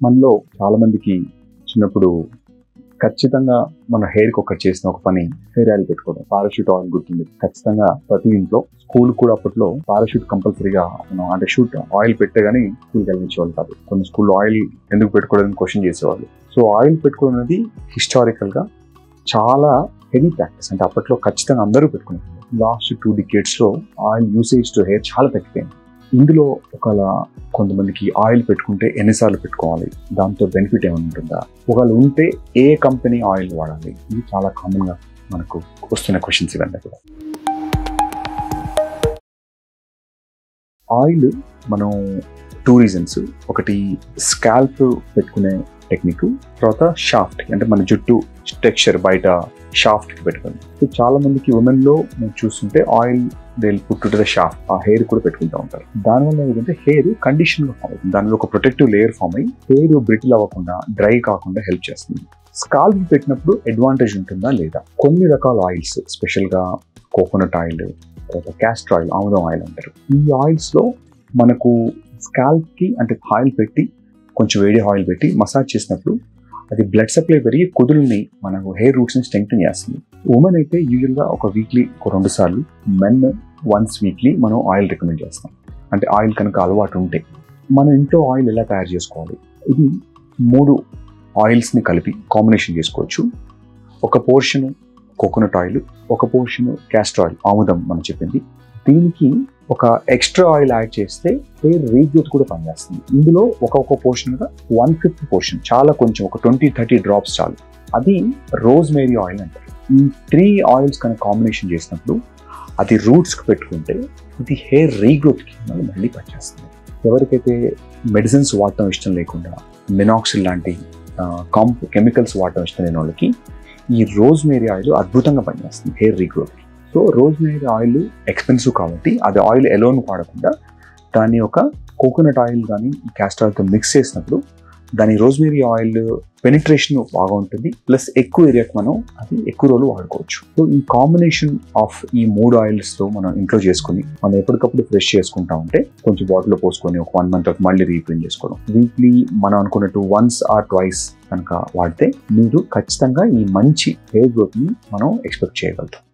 మనలో చాలా మందికి చిన్నప్పుడు ఖచ్చితంగా మన హెయిర్కి ఒకటి చేసిన ఒక పని హెయిర్ ఆయిల్ పెట్టుకోవడం. పారాషూట్ ఆయిల్ గుర్తుంది ఖచ్చితంగా ప్రతి ఇంట్లో. స్కూల్ కూడా అప్పట్లో పారాషూట్ కంపల్సరీగా మనం అంటే షూట్ ఆయిల్ పెట్టే కానీ స్కూల్కి వెళ్ళించేవాళ్ళు కాదు. కొన్ని స్కూల్లో ఆయిల్ ఎందుకు పెట్టుకోవడానికి క్వశ్చన్ చేసేవాళ్ళు. సో ఆయిల్ పెట్టుకోవడం అనేది హిస్టారికల్గా చాలా హెవీ ప్రాక్టీస్. అంటే అప్పట్లో ఖచ్చితంగా అందరూ పెట్టుకున్నారు. Last 2 decades oil usage to hair చాలా తగ్గిపోయింది. ఇందులో ఒకవేళ కొంతమందికి ఆయిల్ పెట్టుకుంటే ఎన్నిసార్లు పెట్టుకోవాలి, దాంతో బెనిఫిట్ ఏమైనా ఉంటుందా, ఒకవేళ ఉంటే ఏ కంపెనీ ఆయిల్ వాడాలి, ఇది చాలా కామన్గా మనకు వస్తున్న క్వశ్చన్స్ ఇవన్నీ కూడా. ఆయిల్ మనం 2 reasons, ఒకటి స్కాల్ప్ పెట్టుకునే టెక్నిక్, తర్వాత షాఫ్ట్ అంటే మన జుట్టు టెక్స్చర్ బయట షాఫ్ట్కి పెట్టుకోండి. సో చాలా మందికి ఉమెన్లో మనం చూస్తుంటే oil they put to the shaft, ఆ హెయిర్ కూడా పెట్టుకుంటూ ఉంటారు. దానివల్ల ఏంటంటే హెయిర్ కండిషన్గా ఫామ్ అవుతుంది. దానిలో ఒక ప్రొటెక్టివ్ లేయర్ ఫామ్ అయ్యి హెయిర్ బ్రిటిల్ అవ్వకుండా డ్రై కాకుండా హెల్ప్ చేస్తుంది. స్కాల్ప్ పెట్టినప్పుడు అడ్వాంటేజ్ ఉంటుందా లేదా? కొన్ని రకాల ఆయిల్స్, స్పెషల్గా కోకోనట్ ఆయిల్, తర్వాత క్యాస్టర్ ఆయిల్, ఆముదం ఆయిల్ అంటారు. ఈ ఆయిల్స్లో మనకు స్కాల్ప్కి అంటే ఆయిల్ పెట్టి కొంచెం వేడి ఆయిల్ పెట్టి మసాజ్ చేసినప్పుడు అది బ్లడ్ సప్లై పెరిగి కుదుల్ని మనకు హెయిర్ రూట్స్ని స్ట్రెంగ్తన్ చేస్తుంది. ఉమెన్ అయితే యూజువల్గా ఒక వీక్లీ 2 సార్లు, మెన్ వన్స్ వీక్లీ మనం ఆయిల్ రికమెండ్ చేస్తాం. అంటే ఆయిల్ కనుక అలవాటు ఉంటే. మన ఇంట్లో ఆయిల్ ఎలా తయారు చేసుకోవాలి? ఇది 3 ఆయిల్స్ని కలిపి కాంబినేషన్ చేసుకోవచ్చు. ఒక పోర్షన్ కోకోనట్ ఆయిల్, ఒక పోర్షన్ క్యాస్టర్ ఆయిల్, ఆముదం మనం చెప్పింది. దీనికి ఒక ఎక్స్ట్రా ఆయిల్ యాడ్ చేస్తే హెయిర్ రీగ్రోత్ కూడా పనిచేస్తుంది. ఇందులో ఒక్కొక్క పోర్షన్గా 1/5 పోర్షన్, చాలా కొంచెం, ఒక 20-30 డ్రాప్స్ చాలు. అది రోజ్మేరీ ఆయిల్ అంటారు. ఈ 3 ఆయిల్స్ కనుక కాంబినేషన్ చేసినప్పుడు అది రూట్స్కి పెట్టుకుంటే ఇది హెయిర్ రీగ్రోత్కి మళ్ళీ పనిచేస్తుంది. ఎవరికైతే మెడిసిన్స్ వాడటం ఇష్టం లేకుండా మినాక్సిల్ లాంటి కెమికల్స్ వాడటం ఇష్టం లేని వాళ్ళకి ఈ రోజ్మేరీ ఆయిల్ అద్భుతంగా పనిచేస్తుంది హెయిర్ రీగ్రోత్కి. సో రోజ్మేరీ ఆయిల్ ఎక్స్పెన్సివ్ కాబట్టి అది ఆయిల్ ఎలోన్ వాడకుండా దాన్ని ఒక కోకోనట్ ఆయిల్ కానీ క్యాస్టర్ ఆయిల్తో మిక్స్ చేసినప్పుడు దాని రోజ్మేరీ ఆయిల్ పెనిట్రేషన్ బాగా ఉంటుంది. ప్లస్ ఎక్కువ ఏరియాకి మనం అది ఎక్కువ రోజులు వాడుకోవచ్చు. సో ఈ కాంబినేషన్ ఆఫ్ ఈ 3 ఆయిల్స్తో మనం ఇంట్లో చేసుకుని మనం ఎప్పటికప్పుడు ఫ్రెష్ చేసుకుంటా ఉంటే కొంచెం బాటిల్లో పోసుకొని ఒక 1 month మళ్ళీ రీఫిల్ చేసుకోవడం. వీక్లీ మనం అనుకున్నట్టు 1 or 2 కనుక వాడితే మీరు ఖచ్చితంగా ఈ మంచి హెయిర్ గ్రోత్ని మనం ఎక్స్పెక్ట్ చేయగలుగుతాం.